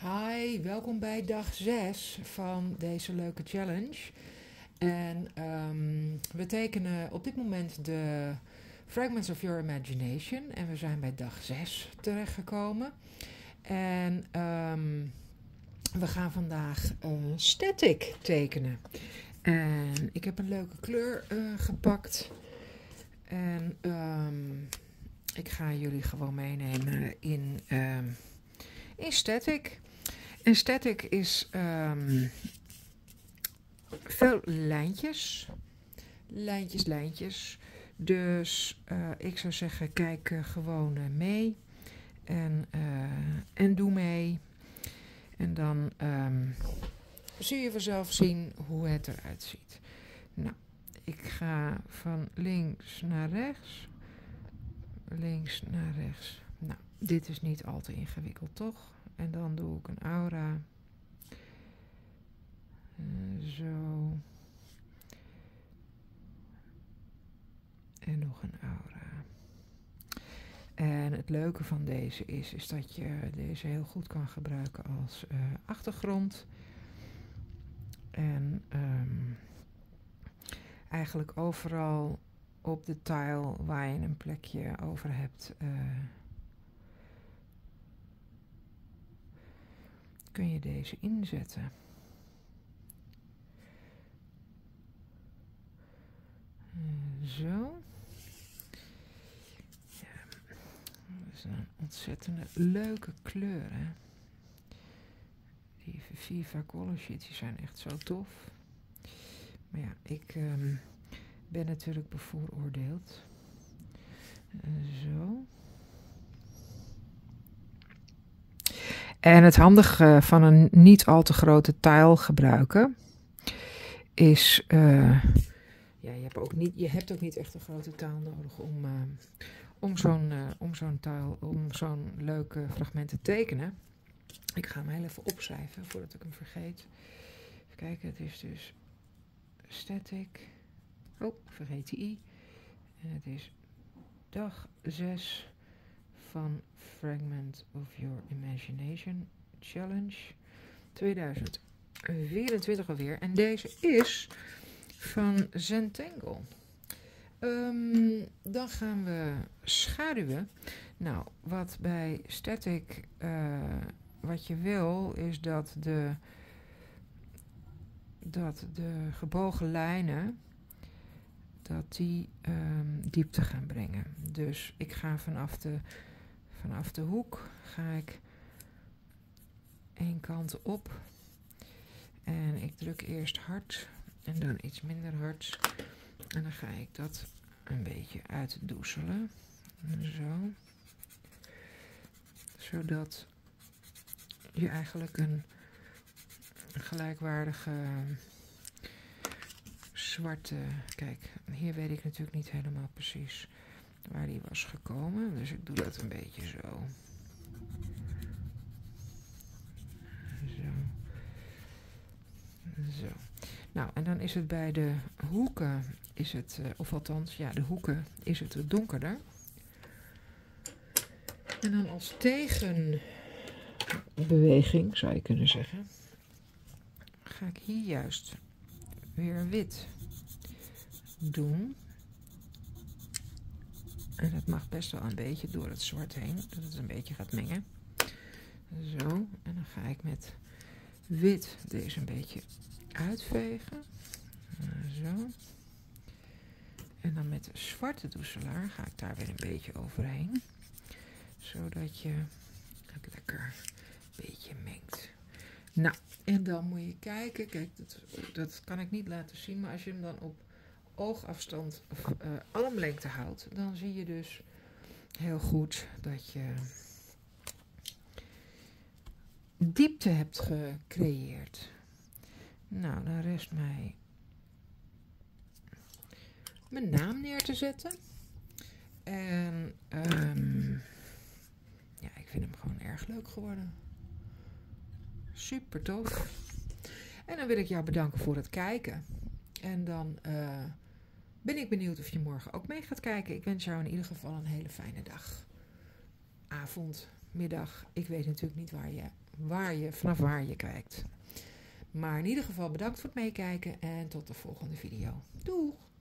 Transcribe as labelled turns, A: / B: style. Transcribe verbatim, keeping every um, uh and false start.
A: Hi, welkom bij dag zes van deze leuke challenge. En um, we tekenen op dit moment de Fragments of Your Imagination. En we zijn bij dag zes terechtgekomen. En um, we gaan vandaag uh, static tekenen. En ik heb een leuke kleur uh, gepakt. En um, ik ga jullie gewoon meenemen in, um, in static. En static is um, veel lijntjes. Lijntjes, lijntjes. Dus uh, ik zou zeggen, kijk uh, gewoon uh, mee. En, uh, en doe mee. En dan um, zie je vanzelf zien hoe het eruit ziet. Nou, ik ga van links naar rechts. Links naar rechts. Nou, dit is niet al te ingewikkeld, toch? En dan doe ik een aura. Uh, zo. En nog een aura. En het leuke van deze is, is dat je deze heel goed kan gebruiken als uh, achtergrond. En um, eigenlijk overal op de tile waar je een plekje over hebt, uh, kun je deze inzetten. Uh, zo. Ja, dat is een ontzettende leuke kleur, hè? Die Viva Color Sheets, die zijn echt zo tof. Maar ja, ik um, ben natuurlijk bevooroordeeld. Uh, zo. En het handige van een niet al te grote tile gebruiken is, uh, ja, je hebt, ook niet, je hebt ook niet echt een grote tile nodig om, uh, om zo'n uh, om zo'n tile, om zo'n leuke fragment te tekenen. Ik ga hem heel even opschrijven voordat ik hem vergeet. Even kijken, het is dus static. Oh, vergeet die i. En het is dag zes van Fragment of Your Imagination Challenge tweeduizend vierentwintig alweer. En deze is van Zentangle. Um, dan gaan we schaduwen. Nou, wat bij static, uh, wat je wil, is dat de, dat de gebogen lijnen, dat die um, diepte gaan brengen. Dus ik ga vanaf de, vanaf de hoek, ga ik één kant op. En ik druk eerst hard en dan iets minder hard. En dan ga ik dat een beetje uitdoezelen. Zo. Zodat je eigenlijk een gelijkwaardige zwarte... Kijk, hier weet ik natuurlijk niet helemaal precies waar die was gekomen. Dus ik doe dat een beetje zo. Zo. Zo. Nou, en dan is het bij de hoeken, is het, uh, of althans, ja, de hoeken is het donkerder. En dan als tegenbeweging, zou je kunnen zeggen, ga ik hier juist weer wit doen. En dat mag best wel een beetje door het zwart heen, dat het een beetje gaat mengen. Zo, en dan ga ik met wit deze een beetje uitvegen. Zo. En dan met de zwarte doezelaar ga ik daar weer een beetje overheen. Zodat je het lekker een beetje mengt. Nou, en dan moet je kijken. Kijk, dat, dat kan ik niet laten zien. Maar als je hem dan op oogafstand of uh, armlengte houdt, dan zie je dus heel goed dat je diepte hebt gecreëerd. Nou, dan rest mij mijn naam neer te zetten. En um, ja, ik vind hem gewoon erg leuk geworden. Super tof. En dan wil ik jou bedanken voor het kijken. En dan uh, ben ik benieuwd of je morgen ook mee gaat kijken. Ik wens jou in ieder geval een hele fijne dag. Avond, middag. Ik weet natuurlijk niet waar je waar je, vanaf waar je kijkt. Maar in ieder geval bedankt voor het meekijken en tot de volgende video. Doeg!